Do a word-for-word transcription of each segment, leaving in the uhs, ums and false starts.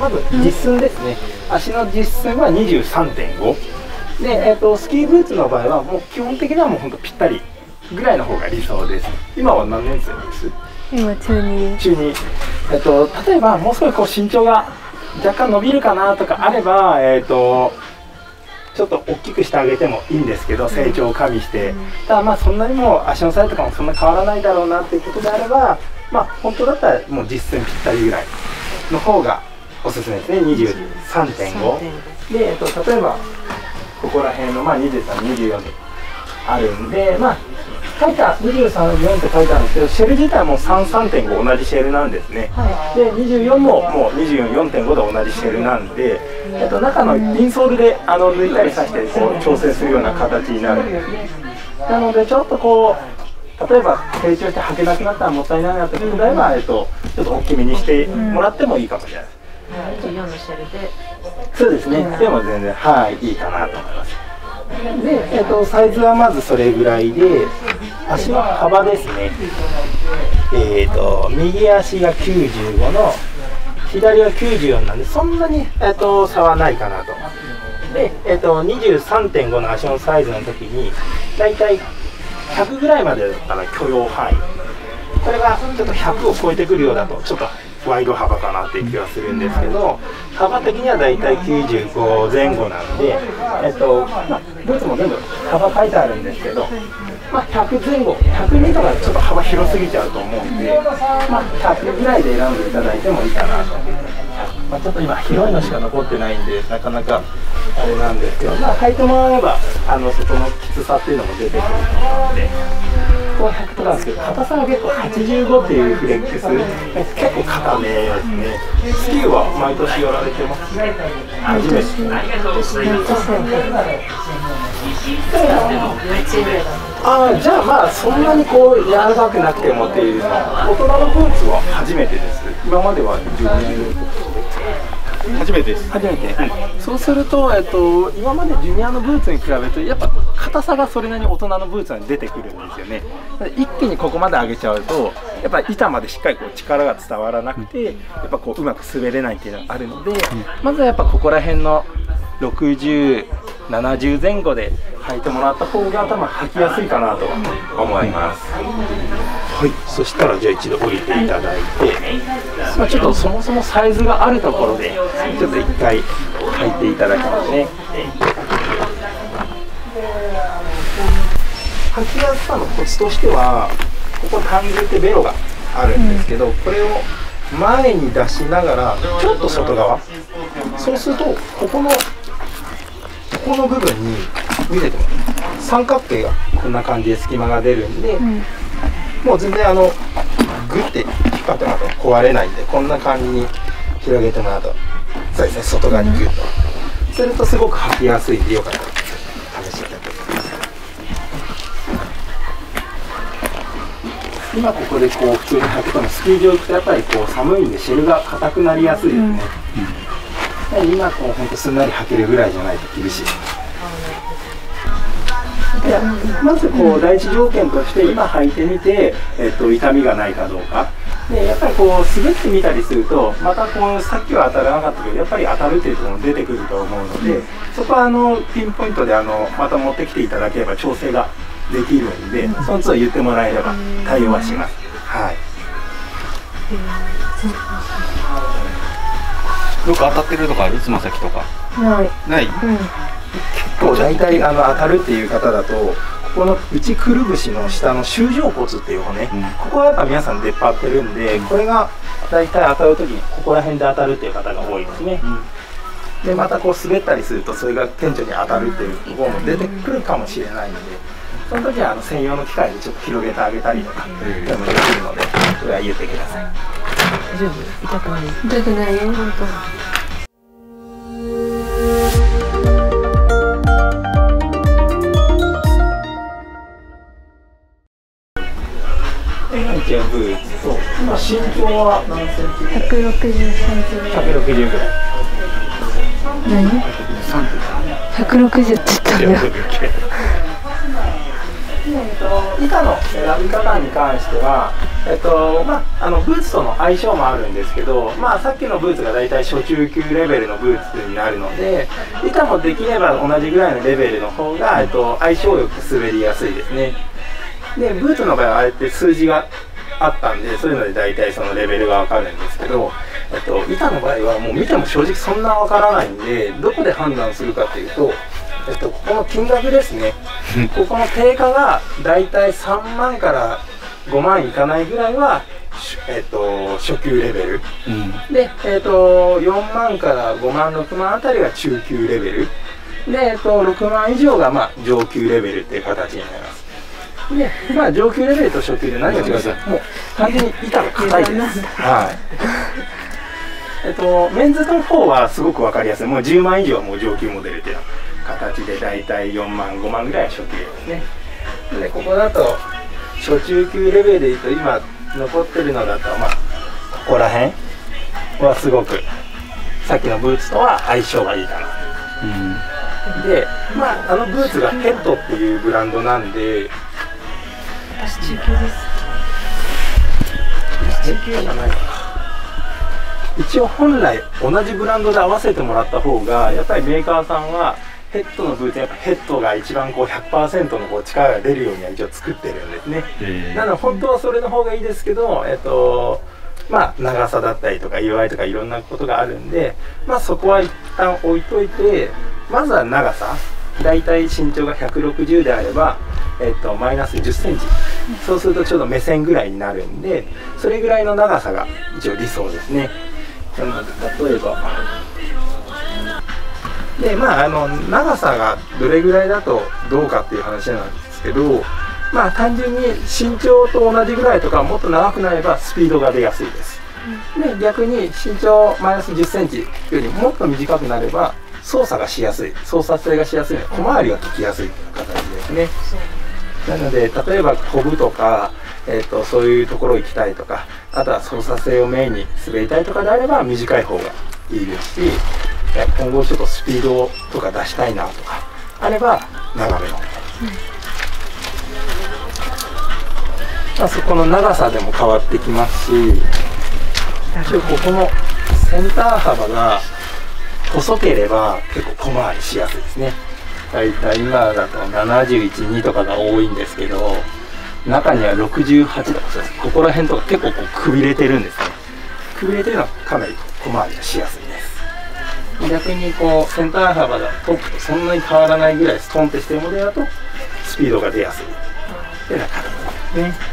まず実寸ですね。足の実寸は にじゅうさんてんご で、えー、とスキーブーツの場合はもう基本的にはもうほんとぴったりぐらいの方が理想です。今は何年生です？ 今中に中に、えっと、例えばもう少しこう身長が若干伸びるかなとかあれば、えっと、ちょっと大きくしてあげてもいいんですけど、成長を加味して、ただまあそんなにもう足のサイズとかもそんな変わらないだろうなっていうことであれば、まあ本当だったらもう実寸ぴったりぐらいの方がおすすめですね。 にじゅうさんてんご で、えっと、例えばここら辺のまあにじゅうさん、にじゅうよんとあるんで、まあ書いたにじゅうさん、よんって書いてあるんですけど、シェル自体もさん、さんてんご 同じシェルなんですね。はい、でにじゅうよんももうにじゅうよん、よんてんご で同じシェルなんで、えっと、中のインソールであの抜いたりさしてこう調整するような形になるんですね。なのでちょっとこう例えば成長して履けなくなったらもったいないなってことであれば、えっと、ちょっと大きめにしてもらってもいいかもしれないです。 にじゅうよんのシェルでそうですね。でも全然はいいいかなと思います。で、えっと、サイズはまずそれぐらいで、足の幅ですね。えっと、右足がきゅうじゅうごの左はきゅうじゅうよんなんで、そんなに、えっと、差はないかなと。で、えっと、にじゅうさんてんごの足のサイズの時にだいたいひゃくぐらいまでだったら許容範囲、これがちょっとひゃくを超えてくるようだとちょっとワイド幅かなっていう気はするんですけど、幅的にはだいたいきゅうじゅうごぜん後なんで、えっとまあ、ブーツも全部幅書いてあるんですけど、まあ、ひゃくぜん後、ひゃくにとかちょっと幅広すぎちゃうと思うんで、まあ、ひゃくぐらいで選んでいただいてもいいかなと。まあ、ちょっと今広いのしか残ってないんでなかなかあれなんですけど、まあ、履いてもらえばあの外のきつさっていうのも出てくると思うので。ひゃくとかなんですけど、硬さが結構はちじゅうごっていうフレックス、結構硬めですね。スキーは毎年やられてます。初めて。ああ、じゃあまあそんなにこう柔らかくなくてもっていうのは、大人のブーツは初めてです。今まではじゅうねん初めてです。初めて。うん、そうすると、えっと、今までジュニアのブーツに比べると、やっぱ硬さがそれなりに大人のブーツに出てくるんですよね。一気にここまで上げちゃうと、やっぱ板までしっかりこう力が伝わらなくて、やっぱこううまく滑れないっていうのがあるので、うん、まずはやっぱここら辺のろくじゅう、ななじゅうぜん後で履いてもらった方が多分履きやすいかなと思います。はい、そしたらじゃあ一度降りていただいて、まあ、ちょっとそもそもサイズがあるところでちょっと一回履いていただきますね。履きやすさのコツとしては、ここ単純ってベロがあるんですけど、これを前に出しながらちょっと外側、そうするとここのここの部分に見てても三角形がこんな感じで隙間が出るんで、うん、もう全然あのグッて引っ張ってもらうと壊れないんで、こんな感じに広げてもらうと、そうですね、外側にグッと、うん、するとすごく履きやすいんで、よかったら試してみてください。今ここでこう普通に履くともスキー場行くとやっぱりこう寒いんでシェルが硬くなりやすいですね。うん、今こう本当すんなり履けるぐらいじゃないと厳しい。でまずこう第一条件として今履いてみて、えっと、痛みがないかどうかで、やっぱりこう滑ってみたりするとまたこうさっきは当たらなかったけどやっぱり当たるっていうところも出てくると思うので、そこはあのピンポイントであのまた持ってきていただければ調整ができるんで、その都度言ってもらえれば対応はします。はい。 よく当たってるとかある？つま先とか。 ない。 ない。うん、 結構大体あの当たるっていう方だと、ここの内くるぶしの下の舟状骨っていう骨、うん、ここはやっぱ皆さん出っ張ってるんで、これが大体当たるときにここら辺で当たるっていう方が多いですね。うん、でまたこう滑ったりするとそれが顕著に当たるっていうところも出てくるかもしれないので、その時はあの専用の機械でちょっと広げてあげたりとかでもできるので、それは言ってください。 大丈夫？痛くない？痛くないよ、本当。 一応ブーツと、今身長は何センチ？ ひゃくろくじゅうさんセンチ。 ひゃくろくじゅうぐらい。 何？ひゃくろくじゅうって言ったんだよ。 板の選び方に関しては、 えっとまあ、あのブーツとの相性もあるんですけど、まあ、さっきのブーツがだいたい初中級レベルのブーツになるので、板もできれば同じぐらいのレベルの方が、えっと、相性よく滑りやすいですね。でブーツの場合はあれって数字があったんで、そういうので大体そのレベルが分かるんですけど、えっと、板の場合はもう見ても正直そんな分からないんで、どこで判断するかっていうと、えっと、ここの金額ですねここの定価が大体さんまんからごまんいかないぐらいは、えっと、初級レベル、うん、で、えっと、よんまんからごまんろくまんあたりが中級レベルで、えっと、ろくまん以上が、まあ、上級レベルっていう形になります。で、まあ、上級レベルと初級で何が違うか、もう単純に板が硬いです。はいえっと、メンズの方はすごく分かりやすい。もうじゅうまん以上はもう上級モデルっていう形で、だいたいよんまんごまんぐらいは初級ですね。でここだと初中級レベルでいうと、今残ってるのだと、まあ、ここら辺はすごくさっきのブーツとは相性がいいかな。うん、で、まあ、あのブーツがヘッドっていうブランドなんで、 私中級です。 中級じゃないかな。一応本来同じブランドで合わせてもらった方が、やっぱりメーカーさんはヘッドのブーツ、やっぱヘッドが一番こう ひゃくパーセント のこう力が出るようには一応作ってるんですね。なので本当はそれの方がいいですけど、えっとまあ長さだったりとか色合いとかいろんなことがあるんで、まあそこは一旦置いといて、まずは長さ、だいたい身長がひゃくろくじゅうであれば、えっとマイナスじゅっセンチ、そうするとちょうど目線ぐらいになるんで、それぐらいの長さが一応理想ですね。なので例えばで、まあ、あの長さがどれぐらいだとどうかっていう話なんですけど、まあ単純に身長と同じぐらいとかもっと長くなればスピードが出やすいです。で逆に身長マイナスじゅっセンチよりもっと短くなれば操作がしやすい、操作性がしやすいので小回りが利きやすい形ですね。なので例えば飛ぶとか、えー、とそういうところ行きたいとか、あとは操作性をメインに滑りたいとかであれば短い方がいいですし、今後ちょっとスピードとか出したいなとかあれば長めの、うん、まあ、そこの長さでも変わってきますし、ここのセンター幅が細ければ結構小回りしやすいですね。だいたい今だとななじゅういち、にとかが多いんですけど、中にはろくじゅうはちとか、ここら辺とか結構こうくびれてるんですね。くびれてるのはかなり小回りがしやすいです。逆にこうセンター幅がトップとそんなに変わらないぐらいストンってしてるモデルだとスピードが出やすいっていうような形ですね。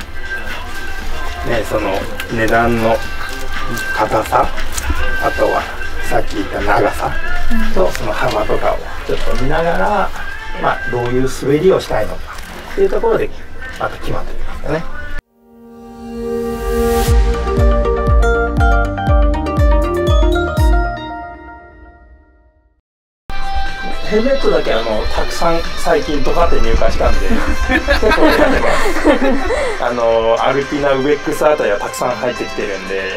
ね、その値段の硬さ、あとはさっき言った長さとその幅とかをちょっと見ながら、まあ、どういう滑りをしたいのかっていうところでまた決まってきますよね。ヘルメットだけあのたくさん最近とかって入荷したんで結構やってますあのアルピナウベックスあたりはたくさん入ってきてるんで、うん、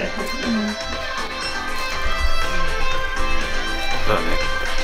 そうだね。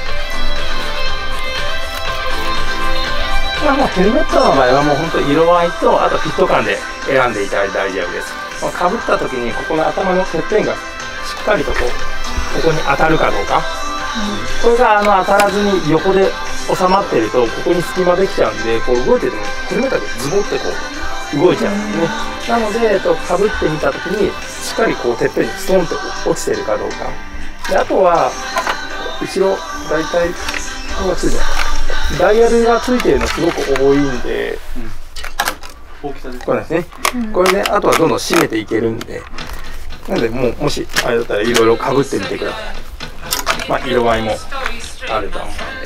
まあもうヘルメットの場合はもう本当色合いとあとフィット感で選んでいただいて大丈夫です。かぶった時にここの頭のてっぺんがしっかりとこうここに当たるかどうか、これがあの当たらずに横で収まってるとここに隙間できちゃうんで、こう動いててもヘルメットだけズボってこう動いちゃうんですね。なので、えっと、かぶってみた時にしっかりこうてっぺんにストンと落ちてるかどうかで、あとは後ろ大体ここがついてるダイヤルがついてるのすごく多いんで、うん、大きさですこれですね、うん、これで、ね、あとはどんどん締めていけるんで、なのでもうもしあれだったらいろいろかぶってみてください。まあ色合いもあると思う。